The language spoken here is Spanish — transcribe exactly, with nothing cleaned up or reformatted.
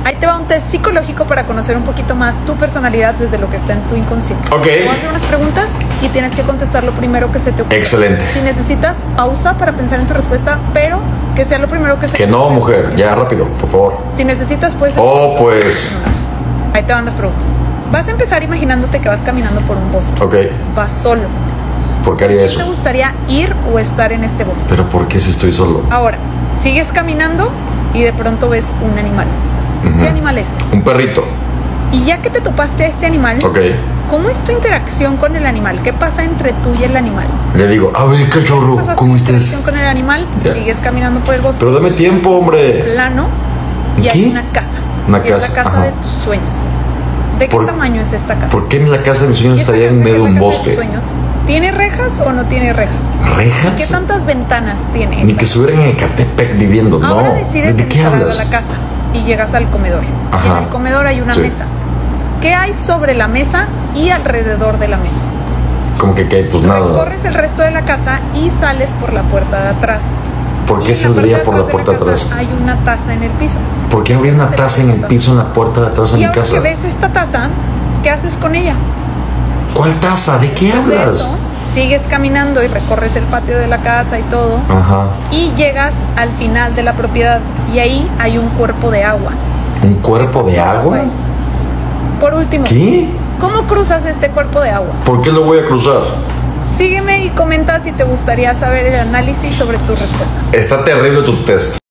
Ahí te va un test psicológico para conocer un poquito más tu personalidad desde lo que está en tu inconsciente. Ok. Te voy a hacer unas preguntas y tienes que contestar lo primero que se te ocurra. Excelente. Si necesitas, pausa para pensar en tu respuesta, pero que sea lo primero que se Que te no, ocurra. mujer, ya rápido, por favor. Si necesitas, pues... Oh, pues. Ahí te van las preguntas. Vas a empezar imaginándote que vas caminando por un bosque. Ok. Vas solo. ¿Por qué haría ¿Te eso? gustaría ir o estar en este bosque? Pero ¿por qué si estoy solo? Ahora, sigues caminando y de pronto ves un animal. Ujú. ¿Qué animal es? Un perrito. Y ya que te topaste a este animal, Ok. ¿cómo es tu interacción con el animal? ¿Qué pasa entre tú y el animal? Le digo, a ver, cachorro, ¿Pasaste ¿cómo tu estás? interacción con el animal? Ya. Sigues caminando por el bosque Pero dame tiempo, hombre. plano y ¿Qué? hay una casa. Una y es casa, la casa ajá. de tus sueños. ¿De qué Por- tamaño es esta casa? ¿Por qué en la casa de mis sueños ¿Y esta estaría en casa medio de que es un la casa de tus bosque? sueños, ¿tiene rejas o no tiene rejas? ¿Rejas? ¿Qué tantas ventanas tiene? Ni esta que casa? estuvieran en Ecatepec viviendo, Ahora no. decides ¿De qué entrar hablas? a la casa y llegas al comedor. Y Ajá. en el comedor hay una Sí. mesa. ¿Qué hay sobre la mesa y alrededor de la mesa? Como que, ¿qué? Pues nada. Corres el resto de la casa y sales por la puerta de atrás. ¿Por Y qué en la saldría parte por de la puerta de casa atrás? Hay una taza en el piso. ¿Por qué habría una taza en el piso en la puerta de atrás de Y mi ahora casa? que ves esta taza, ¿qué haces con ella? ¿Cuál taza? ¿De qué Después de hablas? eso, sigues caminando y recorres el patio de la casa y todo. Ajá. Y llegas al final de la propiedad. Y ahí hay un cuerpo de agua. ¿Un cuerpo de agua? Pues, por último, ¿Qué? ¿cómo cruzas este cuerpo de agua? ¿Por qué lo voy a cruzar? Sígueme y comenta si te gustaría saber el análisis sobre tus respuestas. Está terrible tu test.